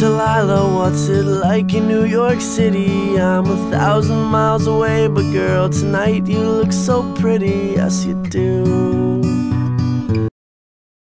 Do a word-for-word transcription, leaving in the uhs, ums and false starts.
Delilah, what's it like in New York City? I'm a thousand miles away, but girl, tonight you look so pretty, yes you do.